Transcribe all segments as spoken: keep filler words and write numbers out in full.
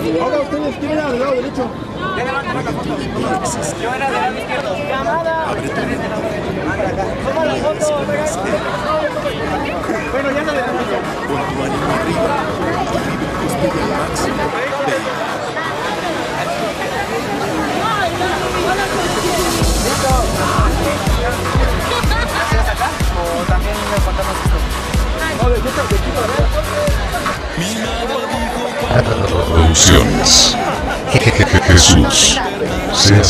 Ahora ustedes, ¿quién era del lado derecho? Ya levanta la foto. Yo era del lado izquierdo. Toma la foto, bueno, ya no le damos. Con tu ánimo arriba, tu nivel cúspide al máximo. ¿Hacías acá? ¿O también le contamos esto? No, de quita, de quita, Producciones. Jesús. C C.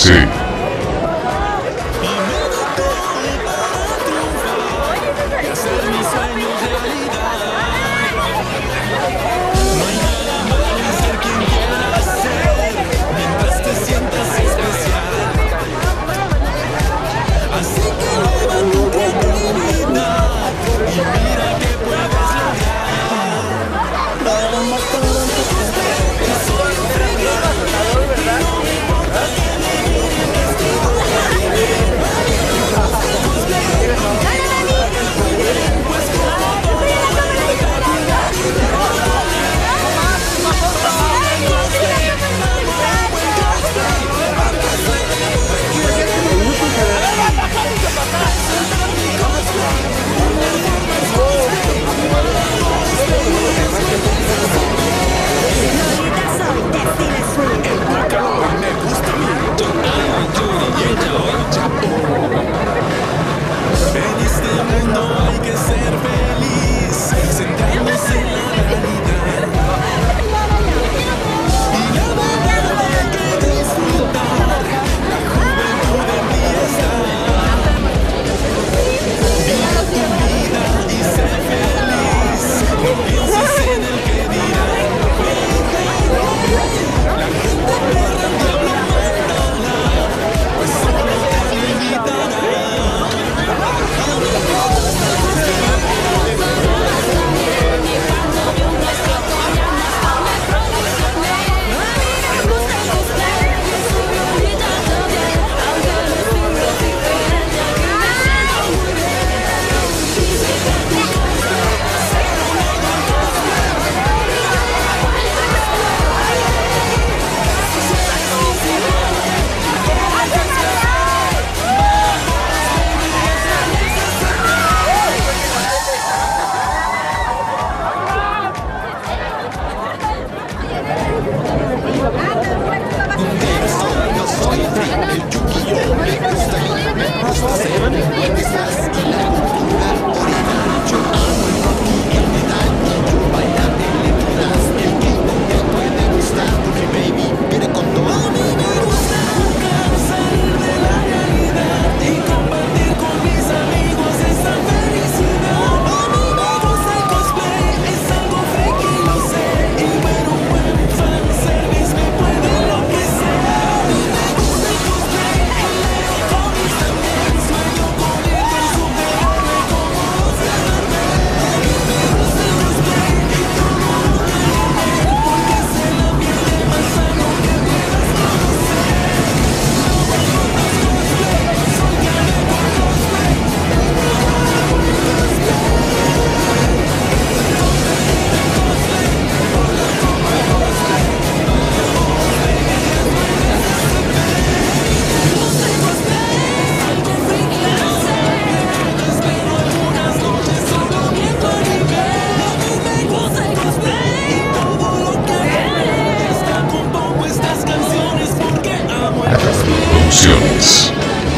Producciones.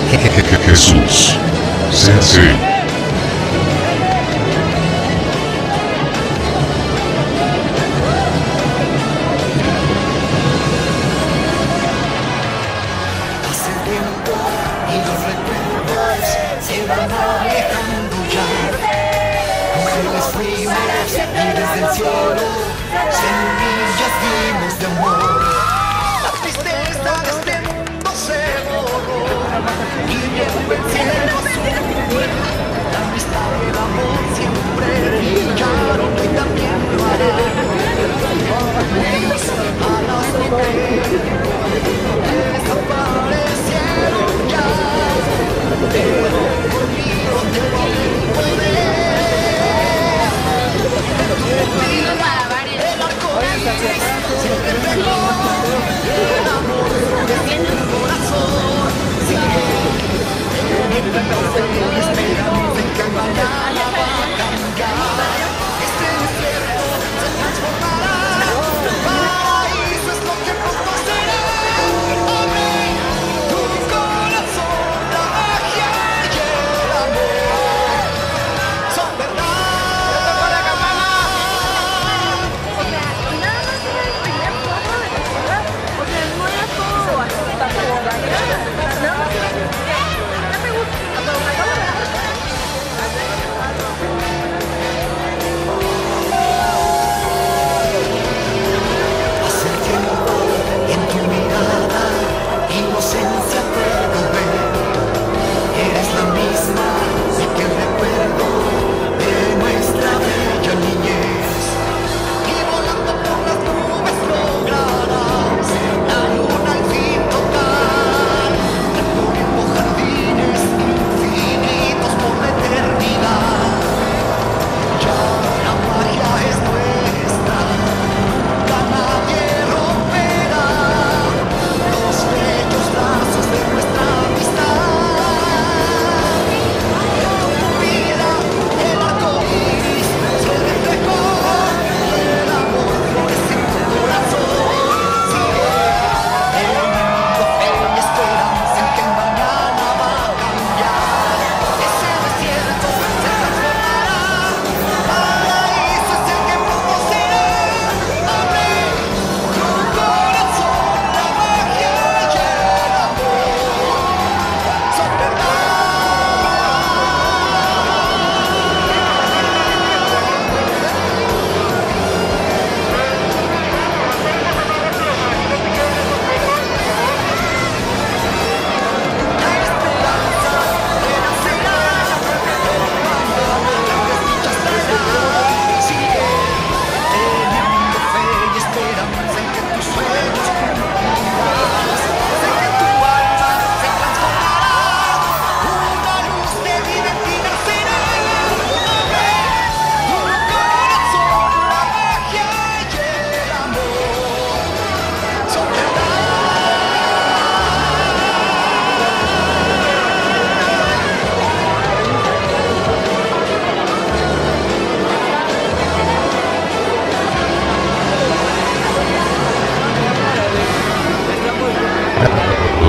Jesús. C C. Hace tiempo y los recuerdos se van alejando ya. Ángeles fuimos y desde el cielo semillas dimos de amor. La tristeza de este mundo se borró y llegó el cielo azul. La amistad y el amor siempre brillaron y también lo harán. A las mujeres desaparecieron ya, pero conmigo tengo el poder. El arco iris siempre pegó.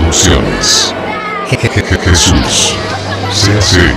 Producciones. Jesús. Se hace.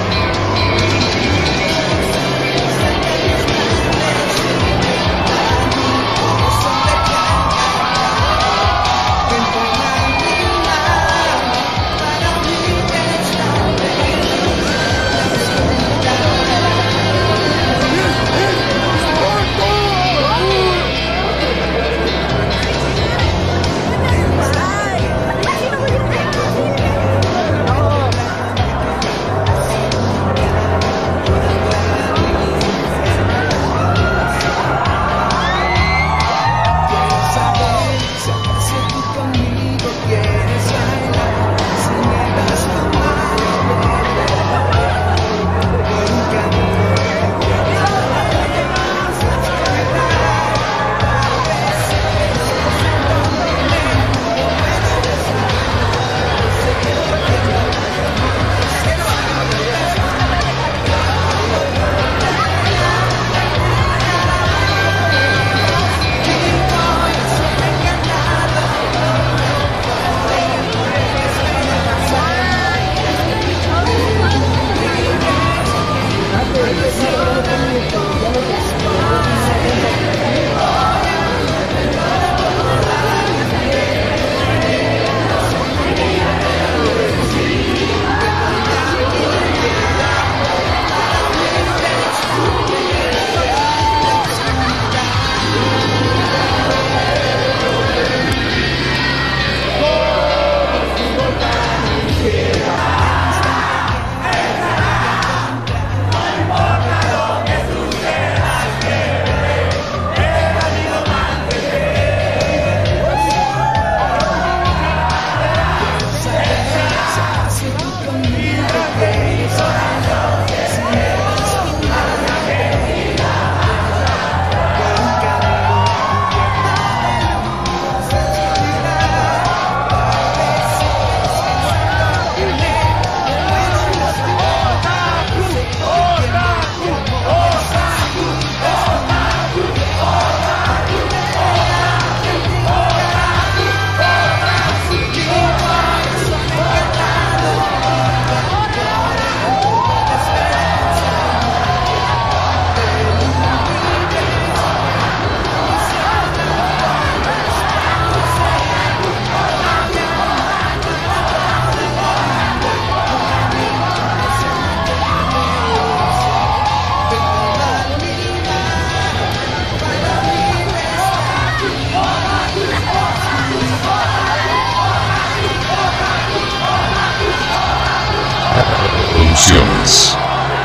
Producciones.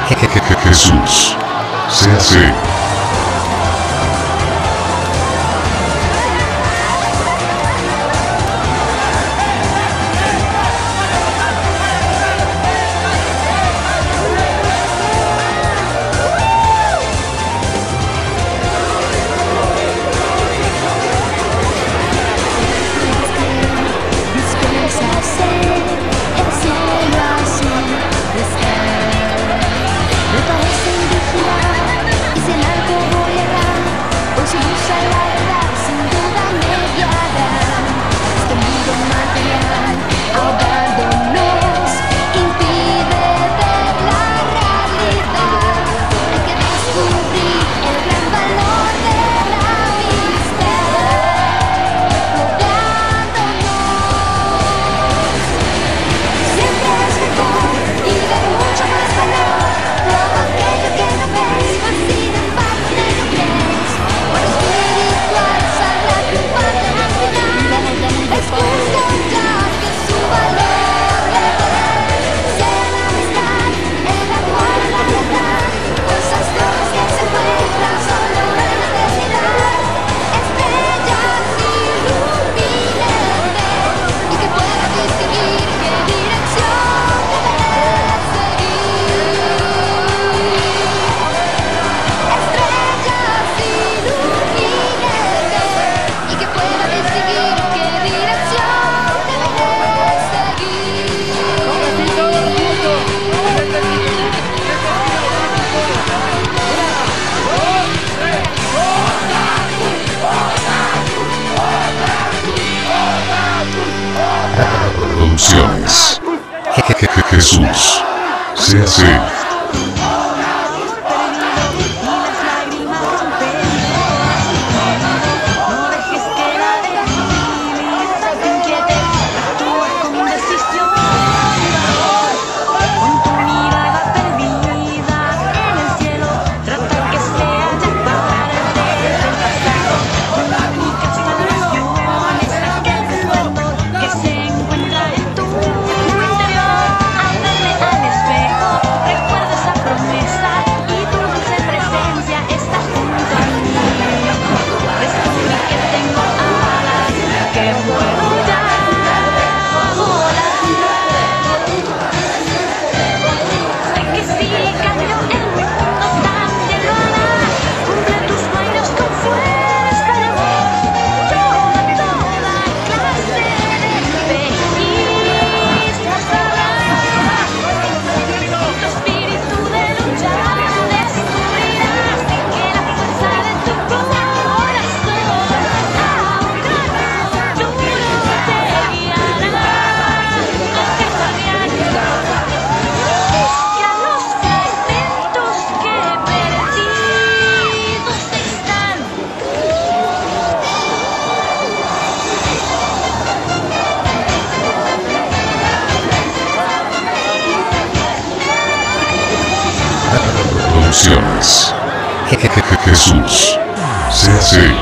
Jesús. Se hace. Me parece indignar, dice la Jesús se hace. Producciones. Jesús se hace.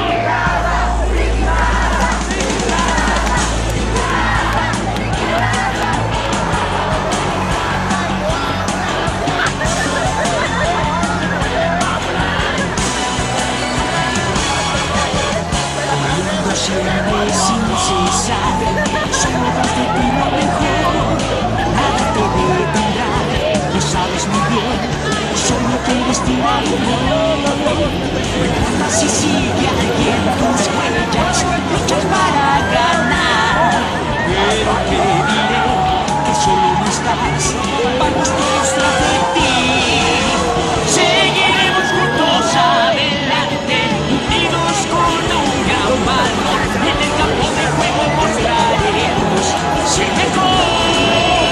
Sin cesar, solo das de ti lo mejor, nada te detendrá, lo sabes muy bien, solo te vestirá de honor. No importa si sigue alguien tus huellas, luchas para ganar, pero te diré que solo no estás, vamos todos tras de ti. Seguiremos juntos adelante, unidos con un gran valor. En el campo de juego mostraremos ser mejor.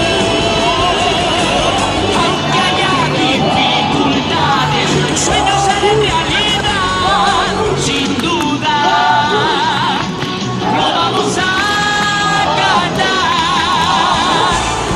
Aunque haya dificultades, tus sueños serán realidad. Sin duda, lo vamos a ganar.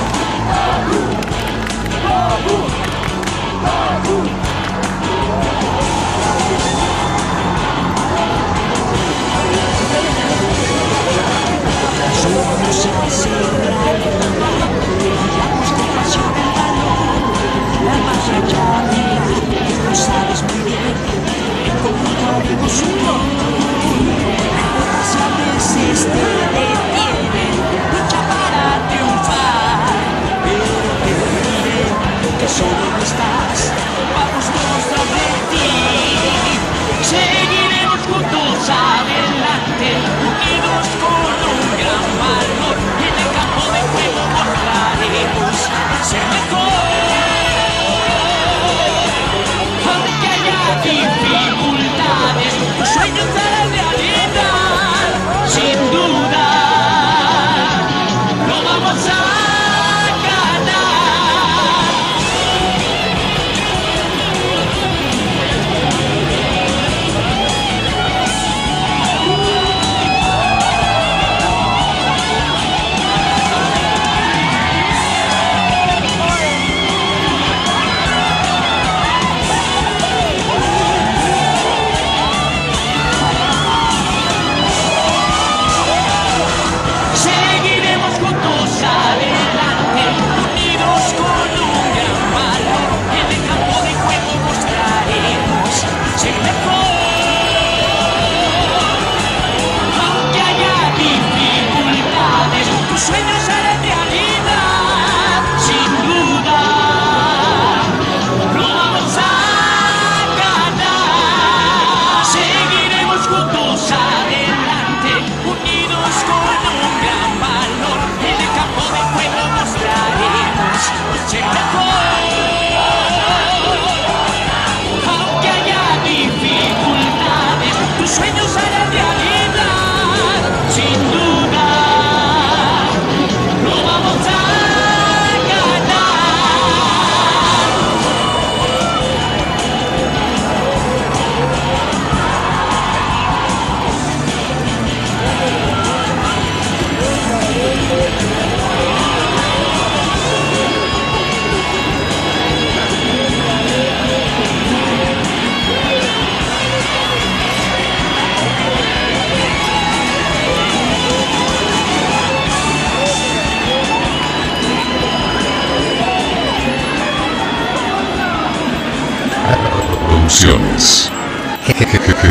Somos el realidad, brillamos de pasión y valor, la más allá mía, lo sabes muy bien, encontraremos un don. Si a veces te detienen, lucha para triunfar, pero te diré que solo no estás, vamos todos tras de ti. Seguiremos juntos adelante, unidos con un gran valor. En el campo de juego mostraremos ser mejor. Aunque haya dificultades, tus sueños serán realidad. Sin duda.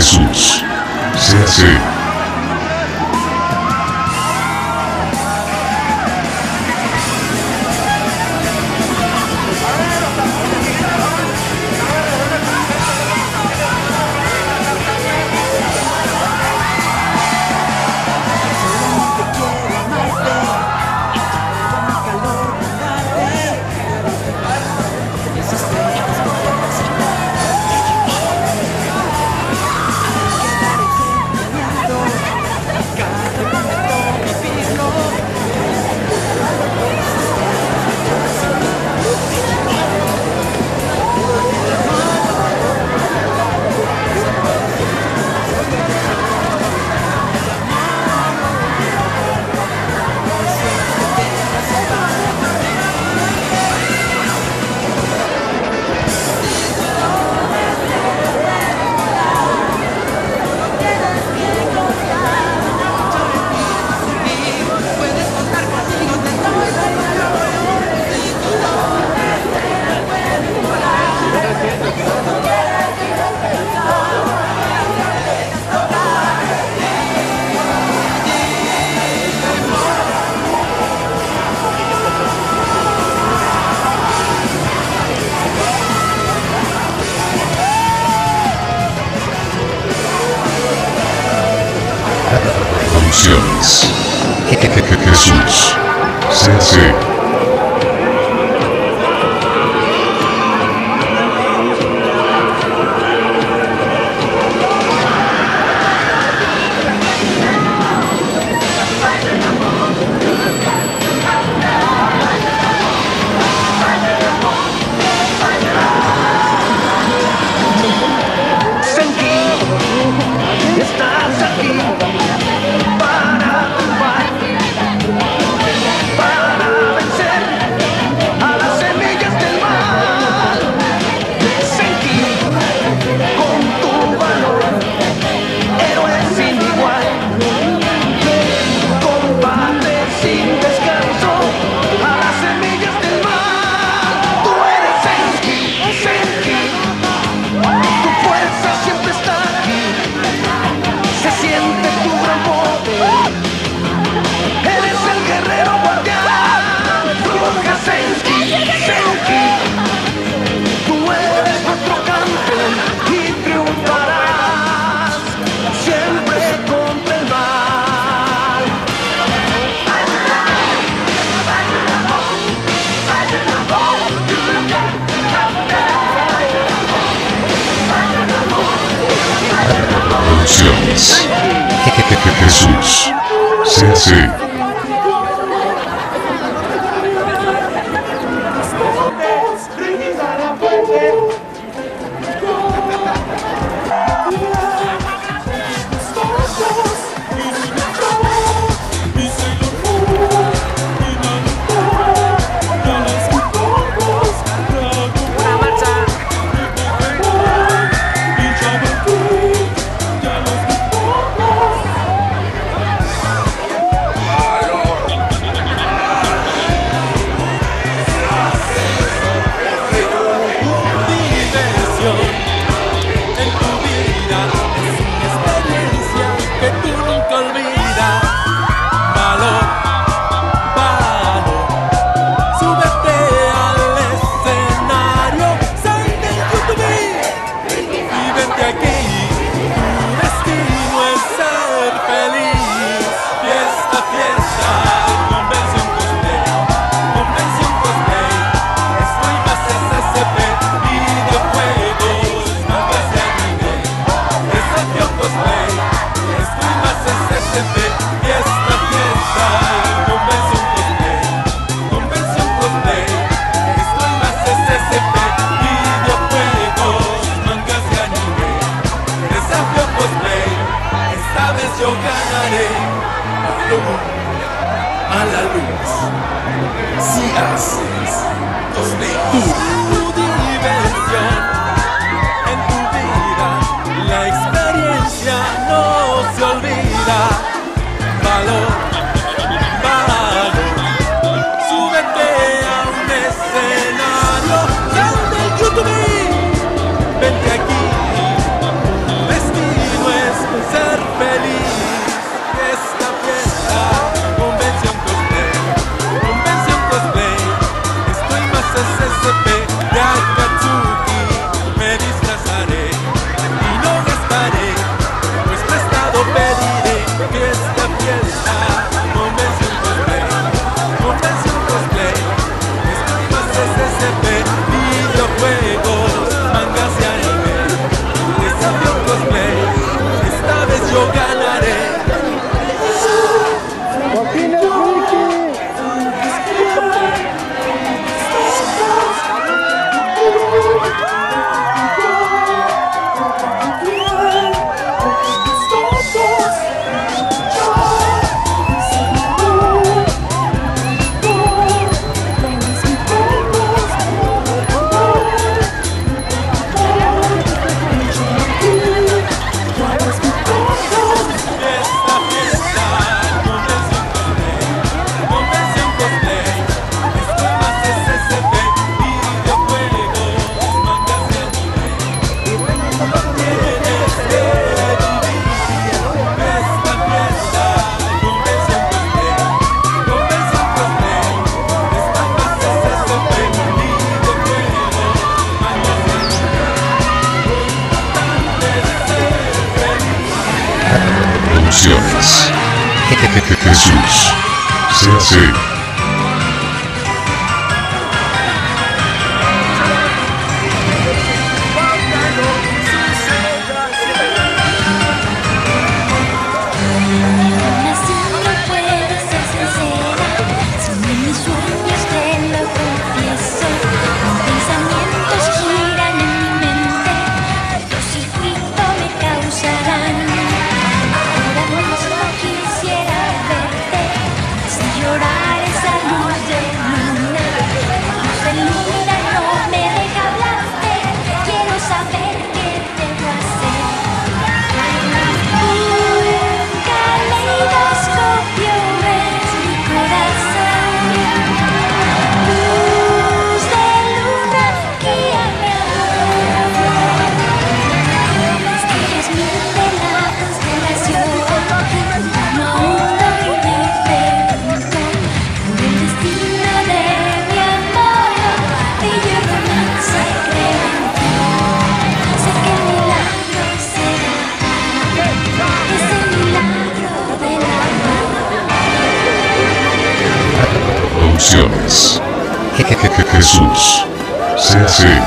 Jesús. Se hace. Producciones. Jesús. Se hace. Estás aquí para triunfar, para vencer a las semillas del mal. Sentir con tu valor, héroe sin igual. Combate sin descanso a las semillas del mal. Tú eres Senki, Senki. Tu fuerza siempre está aquí. Se siente tu gran poder. Eres el guerrero guardián. Bruja Senki, Senki. Tú eres nuestro campeón y triunfarás siempre contra el mal. Producciones. Jesús. Se hace. A la luz, si haces cosplay. Tu diversión en tu vida, la experiencia no se olvida. Valor, valor, súbete a un escenario. Sal del YouTube, vente aquí, tu destino Jesús. Se hace. Producciones. Jesús. Se hace.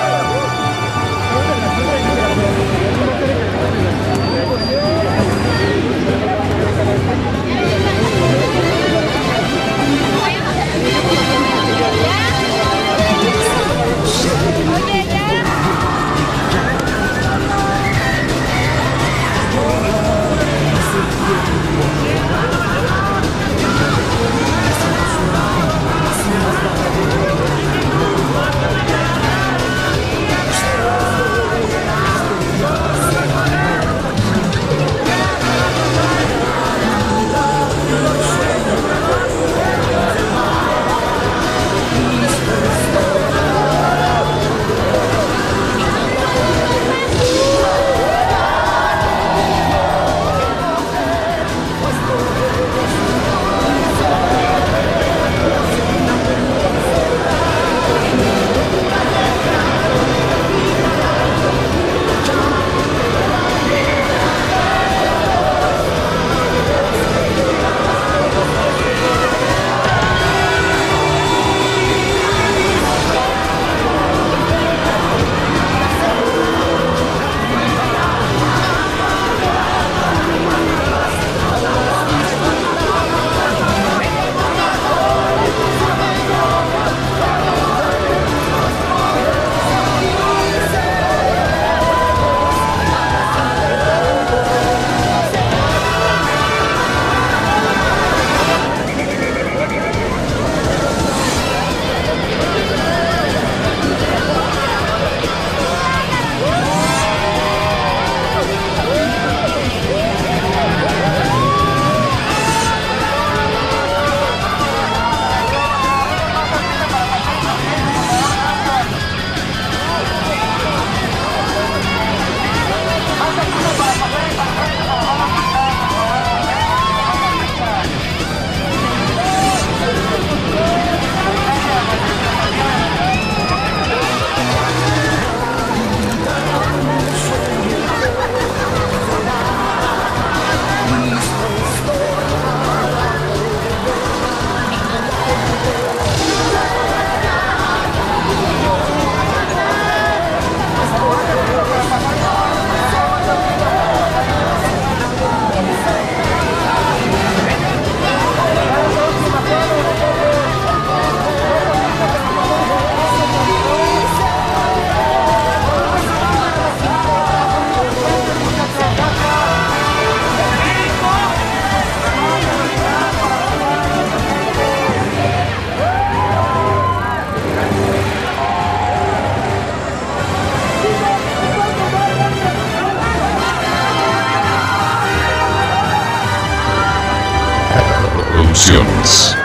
Producciones.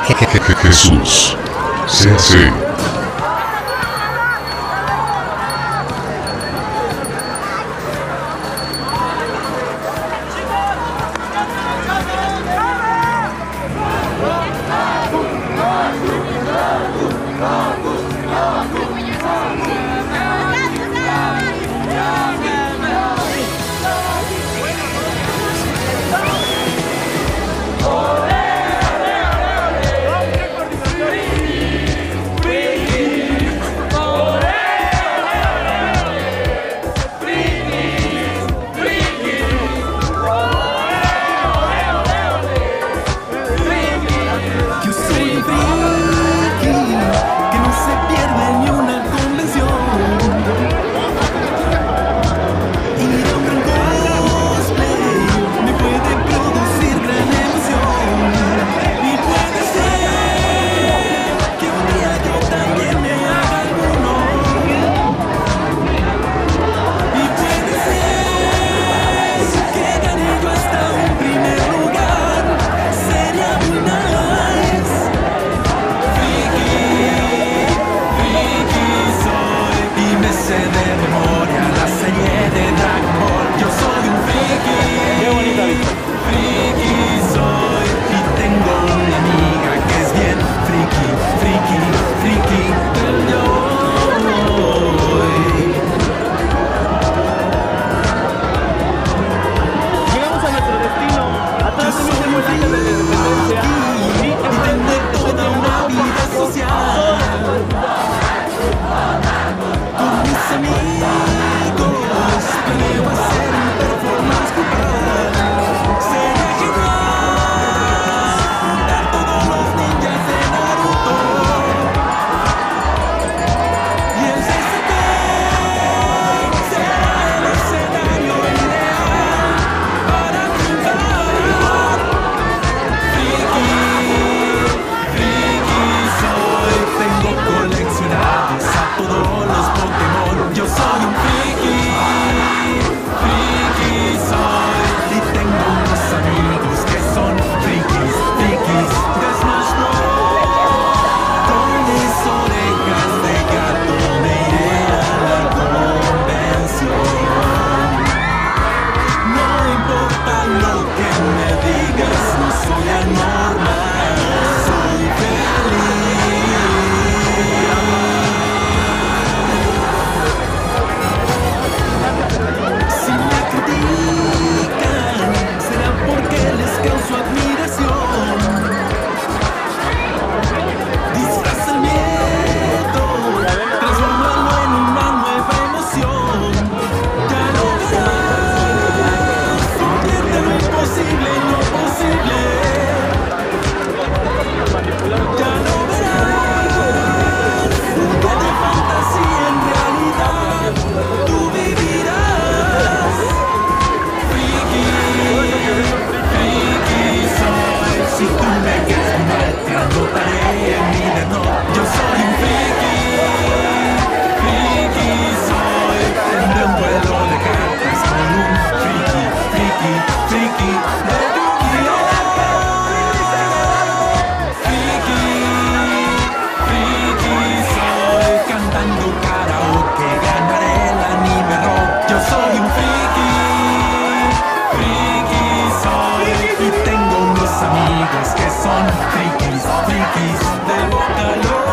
Jesús. Se hace. amigos que son frikis, frikis del calor.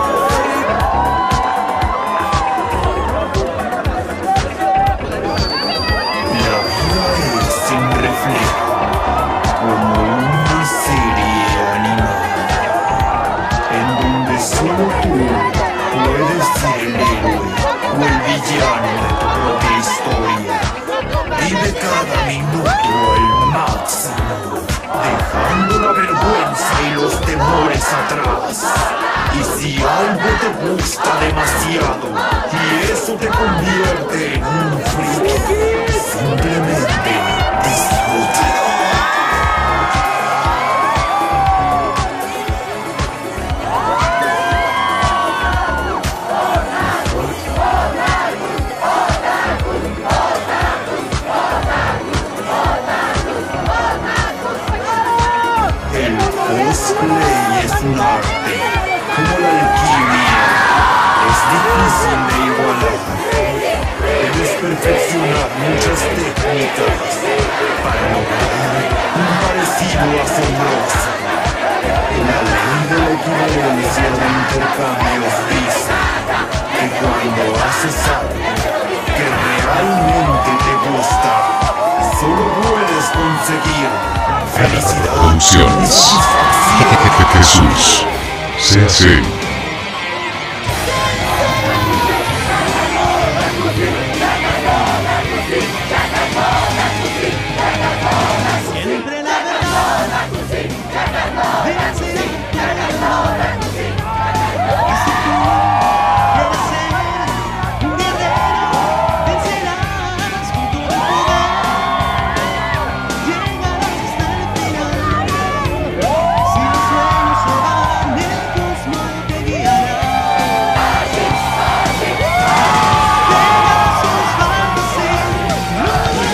La vida es sin reflejo, como una serie animada, en donde solo tú puedes ser el héroe o el villano de tu propia historia. Vive cada minuto al máximo, dejando la vergüenza y los temores atrás. Y si algo te gusta demasiado y eso te convierte en un friki, simplemente disfruta. Cosplay es un arte, como la alquimia, es difícil de igualar. Debes perfeccionar muchas técnicas para lograr un parecido asombroso. La ley de la equivalencia de intercambios dice que cuando haces algo que realmente te gusta, solo puedes conseguir felicidad. Producciones. Jesús. C A C. Siempre la verdad vencerá. Y si tú quieres ser un guerrero, vencerás con todo el poder. Llegarás hasta el final. Si los sueños se van, el cosmos te guiará. Pegasus fantasy, nueva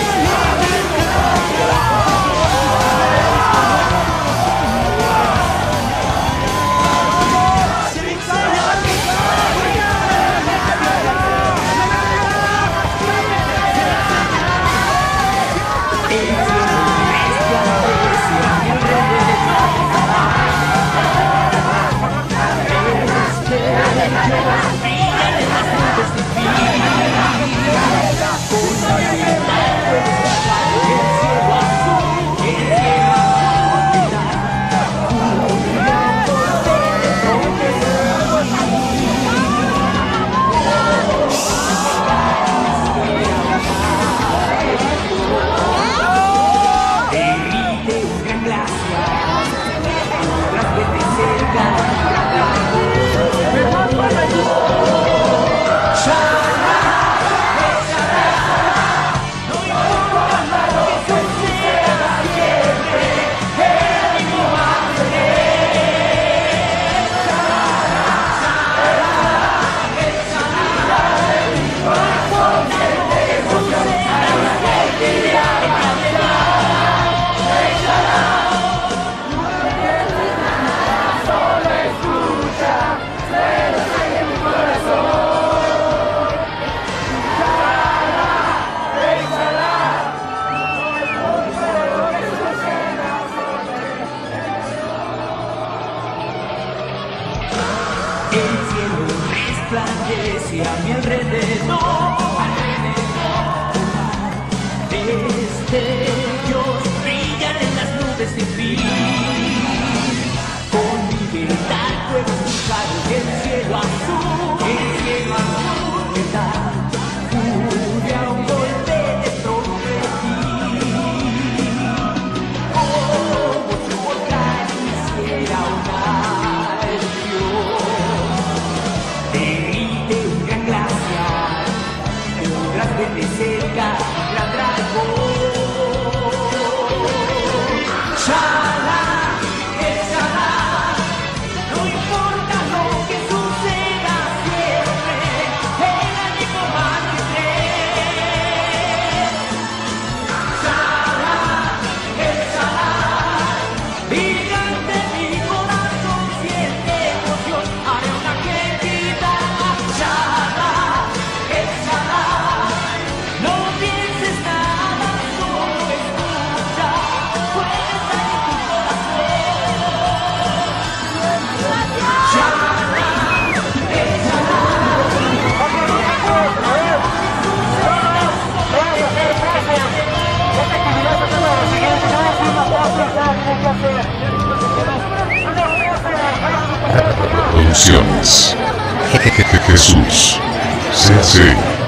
resplandece a mi alrededor, destellos brillan en las nubes sin fin. Con libertad puedo buscar el cielo azul, el cielo azul que da furia a un golpe de trompetí. Como si por caer hiciera una erupción. Derrite un gran glaciar soluciones. Jesús se hace